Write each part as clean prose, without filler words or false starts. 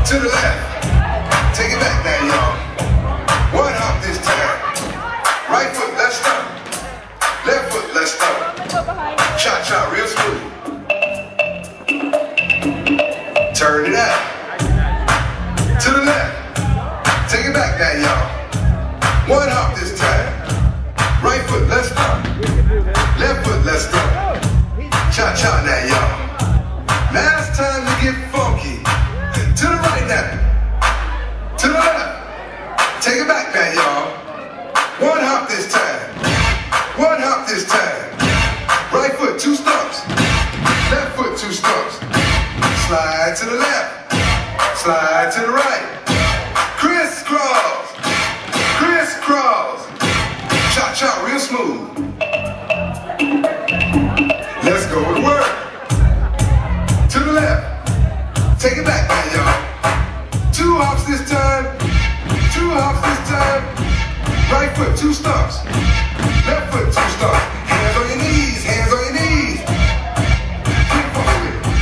To the left. Take it back now, y'all. One hop this time. Right foot, let's stop. Left foot, let's stop. Cha-cha, real smooth. Turn it out. To the left. Take it back now, y'all. One hop this time. Right foot, let's stop. Left foot, let's stop. Cha-cha now, y'all. Now it's time to get funky. To the right now. To the left. Take it back now, y'all. One hop this time. One hop this time. Right foot, 2 stumps. Left foot, 2 stumps. Slide to the left. Slide to the right. Crisscross. Crisscross. Cha-cha, real smooth. Let's go to work. To the left. Take it back now, y'all. 2 hops this time. 2 hops this time. Right foot, 2 stumps. Left foot, 2 stumps. Hands on your knees. Hands on your knees. Keep on with it.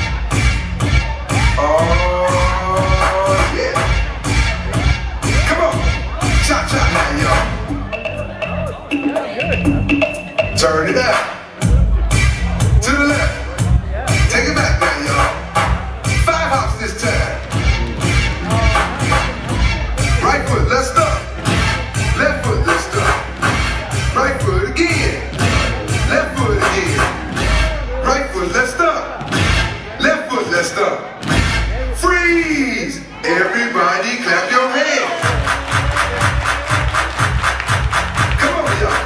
Oh, yeah. Come on. Cha-cha now, y'all. Turn it out. To the left. Take it back now, y'all. 5 hops this time. Right foot, let's stop. Left foot, let's stop. Right foot again. Left foot again. Right foot, let's stop. Left foot, let's stop. Freeze! Everybody clap your hands. Come on, y'all.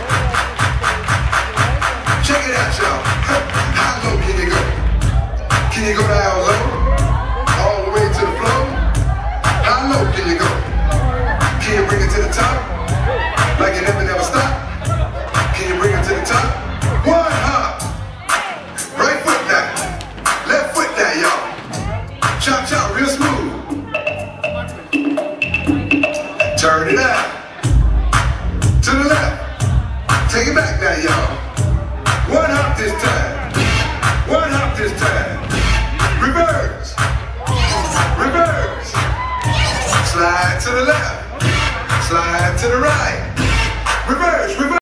Check it out, y'all. How low can you go? Can you go down low? All the way to the floor? How low can you go? Can you bring it to the top? Like it never stop? Can you bring it to the top? One hop. Right foot now. Left foot now, y'all. Chop, chop, real smooth. Turn it out.